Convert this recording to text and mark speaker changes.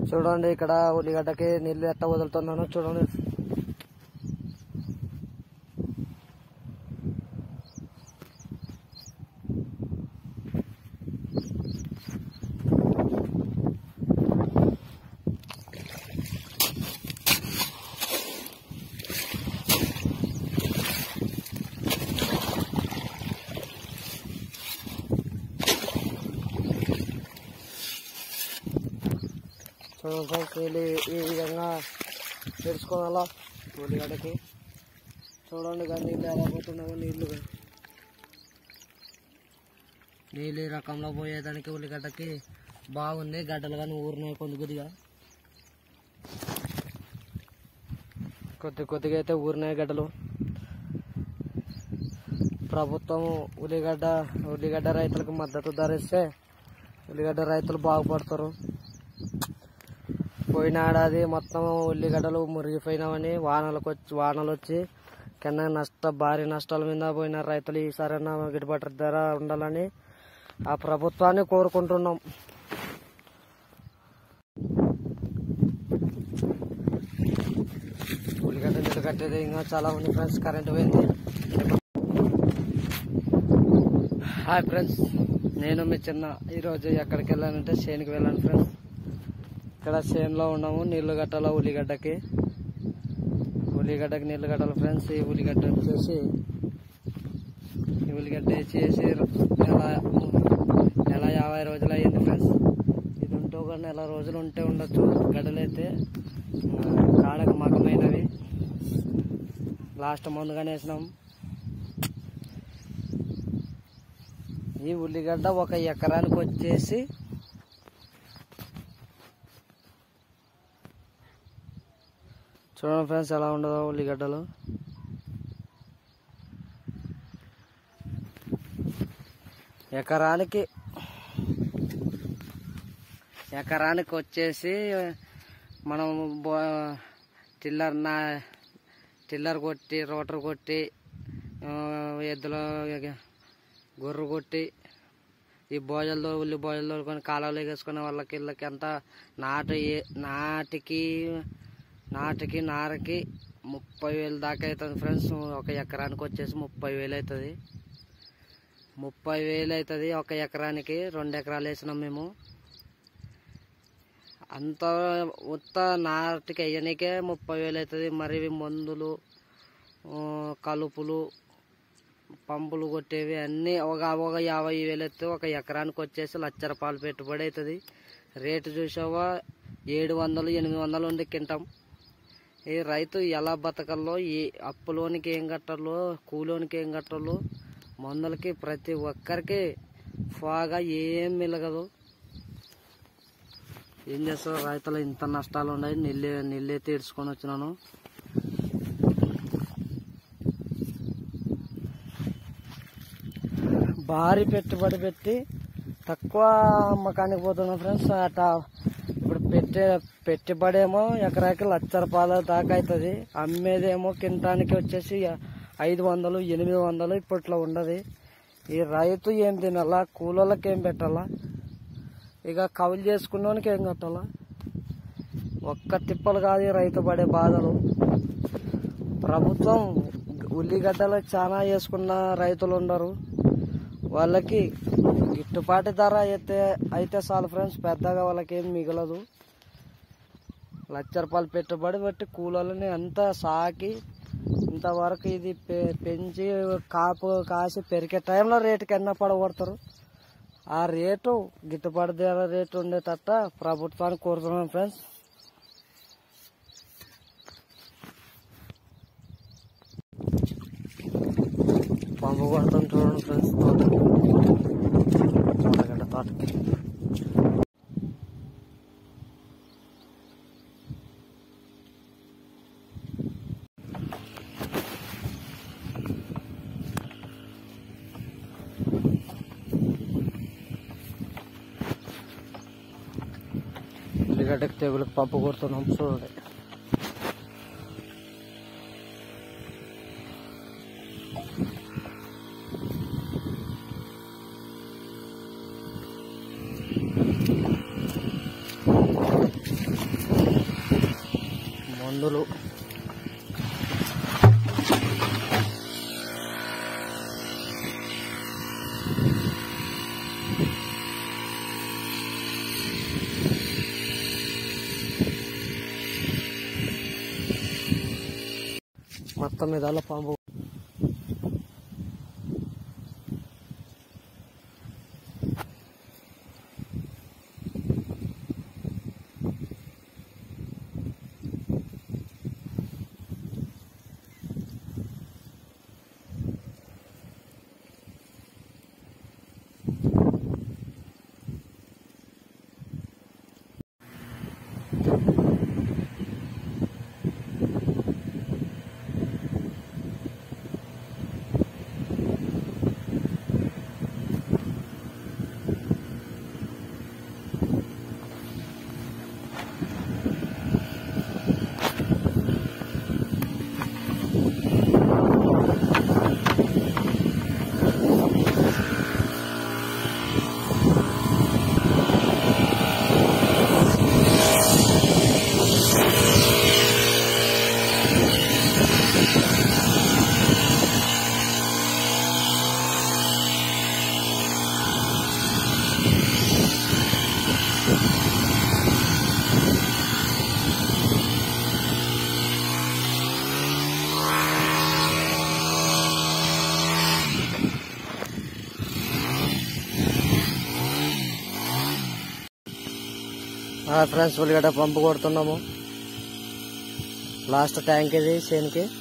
Speaker 1: చూడండి ఇక్కడ ఉల్లిగడ్డకి నీళ్లు ఎట్ట వదులుతున్నాను చూడండి. చూడండి ఈ విధంగా తెరుచుకోవాలా ఉల్లిగడ్డకి. చూడండి కానీ నీళ్ళు ఎలా పోతున్నాయో. నీళ్ళు ఈ రకంలో పోయేదానికి ఉల్లిగడ్డకి బాగుంది. గడ్డలు కానీ ఊరినాయి కొద్దిగా కొద్దిగా అయితే ఊరినాయి గడ్డలు. ప్రభుత్వం ఉల్లిగడ్డ రైతులకు మద్దతు ధర ఇస్తే ఉల్లిగడ్డ రైతులు బాగుపడతారు. పోయిన ఏడాది మొత్తం ఉల్లిగడ్డలు మురిగిపోయినామని వానలు వచ్చి కింద భారీ నష్టాల మీద పోయిన రైతులు ఈసారైనా గిట్టుబాటు ధర ఉండాలని ఆ ప్రభుత్వాన్ని కోరుకుంటున్నాం. ఉల్లిగడ్డ నీళ్ళు కట్టేది ఇంకా చాలా ఉంది ఫ్రెండ్స్. కరెంట్ పోయింది. హాయ్ ఫ్రెండ్స్, నేను మీ చిన్న. ఈరోజు ఎక్కడికి వెళ్ళానంటే చేనుకి వెళ్ళాను ఫ్రెండ్స్. ఇక్కడ చేనులో ఉన్నాము. నీళ్లు కట్టాలా ఉల్లిగడ్డకి నీళ్లు కట్టాలి ఫ్రెండ్స్. ఈ ఉల్లిగడ్డ వేసేసి నెల 50 రోజులు అయ్యింది ఫ్రెండ్స్. ఇది ఉంటే ఒక నెల రోజులు ఉంటే ఉండొచ్చు. గడ్డలైతే కాడకు మగమైనవి. లాస్ట్ ముందుగానే వేసినాం. ఈ ఉల్లిగడ్డ ఒక ఎకరానికి వచ్చేసి చూడండి ఫ్రెండ్స్ ఎలా ఉండదో ఉల్లిగడ్డలు. ఎకరానికి వచ్చేసి మనం టిల్లర్ కొట్టి రోటర్ కొట్టి ఎద్దులో గొర్రె కొట్టి ఈ ఉల్లి బోజలతో కొన్ని కాలువలు వేసుకునే వాళ్ళకి వీళ్ళకి ఎంత నాటికి నారకి 30,000 దాకా అవుతుంది ఫ్రెండ్స్. ఒక ఎకరానికి వచ్చేసి 30,000 అవుతుంది. 30,000 అవుతుంది ఒక ఎకరానికి. 2 ఎకరాలు వేసినాం మేము. అంత ఉత్త నాటికి వేయనికే 30,000 అవుతుంది. మరి మందులు, కలుపులు, పంపులు కొట్టేవి అన్నీ ఒక 50,000 అవుతుంది. ఒక ఎకరానికి వచ్చేసి ₹1,00,000 పెట్టుబడి అవుతుంది. రేటు చూసావా 700-800 ఉండి కింటాం. ఈ రైతు ఎలా బతకల్లో, ఈ అప్పులోనికి ఏం కట్టాలో, కూలోనికి ఏం కట్టాలో, మందులకి ప్రతి ఒక్కరికి ఫాగా ఏం మిలగదు. ఏం చేస్తావు, రైతులు ఇంత నష్టాలు ఉన్నాయి. నీళ్ళే తీర్చుకొని వచ్చినాను. భారీ పెట్టుబడి పెట్టి తక్కువ అమ్మకానికి పోతున్నాం ఫ్రెండ్స్. ఇప్పుడు పెట్టుబడి ఏమో ఎకరాకి ₹1,00,000 దాకా అవుతుంది. అమ్మేదేమో కింటానికి వచ్చేసి 500-800 ఇప్పట్లో ఉండదు. ఈ రైతు ఏం తినాలా, కూలోళ్ళకి ఏం పెట్టాలా, ఇక కౌలు చేసుకున్నోనికి ఏం కట్టాలా. ఒక్క తిప్పలు కాదు ఈ రైతు పడే బాధలు. ప్రభుత్వం ఉల్లిగడ్డలు చాలా వేసుకున్న రైతులు ఉండరు. వాళ్ళకి గిట్టుబాటు ధర అయితే చాలు ఫ్రెండ్స్. పెద్దగా వాళ్ళకి ఏం మిగలదు. ₹1,00,000 పెట్టుబడి బట్టి కూలీలని అంతా సాకి ఇంతవరకు ఇది పెంచి కాసి పెరిగే టైంలో రేటుకి ఎన్న పడగొడతారు. ఆ రేటు గిట్టుబాటు ధర రేటు ఉండేటట్ట ప్రభుత్వాన్ని కోరుతున్నాం ఫ్రెండ్స్. పంపు కొడతాం చూడండి ఫ్రెండ్స్. తోటకి ఉల్లిగడ్డకి తెగులకు పంపు కొడుతున్నాం చూడండి. మందులు. మొత్తం మీద పంపు ఫ్రెండ్స్ ఉల్లిగడ్డ పంపు కొడుతున్నాము. లాస్ట్ ట్యాంక్ ఇది చేనుకి.